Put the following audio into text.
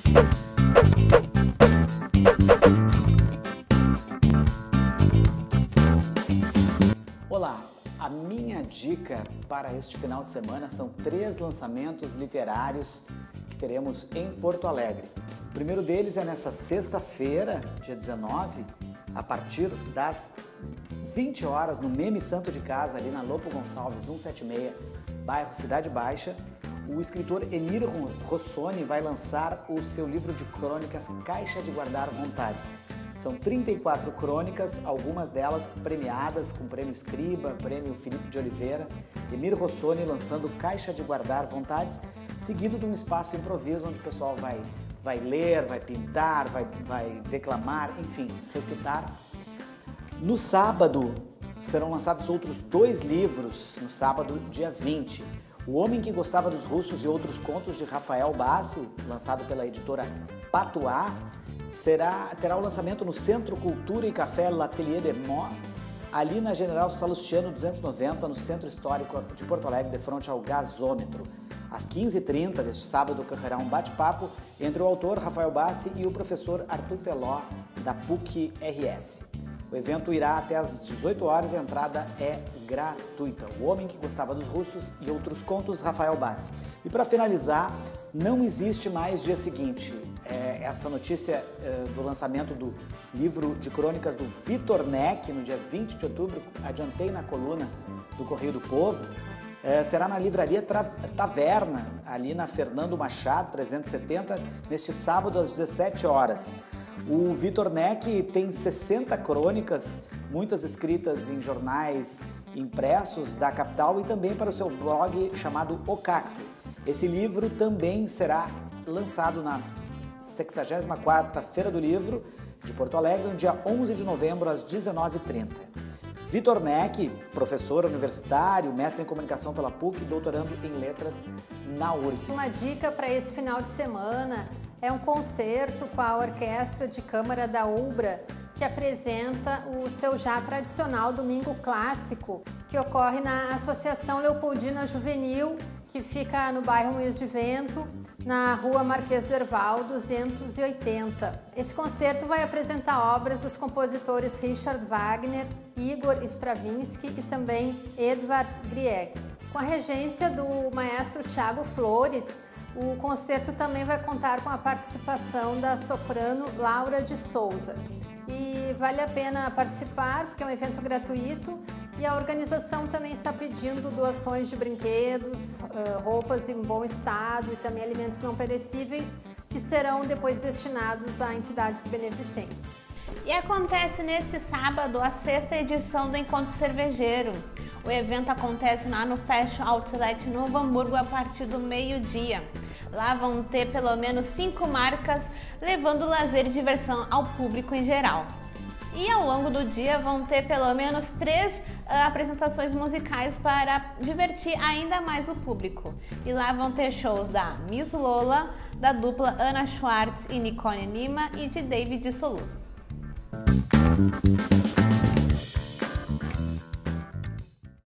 Olá, a minha dica para este final de semana são 3 lançamentos literários que teremos em Porto Alegre. O primeiro deles é nessa sexta-feira, dia 19, a partir das 20 horas, no Meme Santo de Casa, ali na Lopo Gonçalves 176, bairro Cidade Baixa. O escritor Emir Rossoni vai lançar o seu livro de crônicas Caixa de Guardar Vontades. São 34 crônicas, algumas delas premiadas com prêmio Scriba, prêmio Felipe de Oliveira. Emir Rossoni lançando Caixa de Guardar Vontades, seguido de um espaço improviso onde o pessoal vai ler, vai pintar, vai declamar, enfim, recitar. No sábado serão lançados outros 2 livros, no sábado, dia 20. O Homem que Gostava dos Russos e Outros Contos, de Rafael Bassi, lançado pela editora Patuá, terá o lançamento no Centro Cultura e Café L'Atelier de Mont, ali na General Salustiano 290, no Centro Histórico de Porto Alegre, de frente ao gasômetro. Às 15h30 deste sábado ocorrerá um bate-papo entre o autor Rafael Bassi e o professor Arthur Teló, da PUC-RS. O evento irá até às 18 horas e a entrada é gratuita. O Homem que Gostava dos Russos e Outros Contos, Rafael Bassi. E para finalizar, não existe mais dia seguinte. Essa notícia do lançamento do livro de crônicas do Vitor Neck, no dia 20 de outubro, adiantei na coluna do Correio do Povo, será na Livraria Taverna, ali na Fernando Machado, 370, neste sábado às 17 horas. O Vitor Neck tem 60 crônicas, muitas escritas em jornais impressos da capital e também para o seu blog chamado O Cacto. Esse livro também será lançado na 64ª Feira do Livro de Porto Alegre, no dia 11 de novembro, às 19h30. Vitor Neck, professor universitário, mestre em comunicação pela PUC, doutorando em letras na URGS. Uma dica para esse final de semana é um concerto com a Orquestra de Câmara da UBRA, que apresenta o seu já tradicional Domingo Clássico, que ocorre na Associação Leopoldina Juvenil, que fica no bairro Moinhos de Vento, na Rua Marquês do Herval, 280. Esse concerto vai apresentar obras dos compositores Richard Wagner, Igor Stravinsky e também Edvard Grieg. Com a regência do maestro Tiago Flores, o concerto também vai contar com a participação da soprano Laura de Souza. E vale a pena participar, porque é um evento gratuito e a organização também está pedindo doações de brinquedos, roupas em bom estado e também alimentos não perecíveis, que serão depois destinados a entidades beneficentes. E acontece nesse sábado a 6ª edição do Encontro Cervejeiro. O evento acontece lá no Fashion Outlet Novo Hamburgo a partir do meio-dia. Lá vão ter pelo menos 5 marcas levando lazer e diversão ao público em geral. E ao longo do dia vão ter pelo menos 3 apresentações musicais para divertir ainda mais o público. E lá vão ter shows da Miss Lola, da dupla Ana Schwartz e Nicole Lima e de David Solus.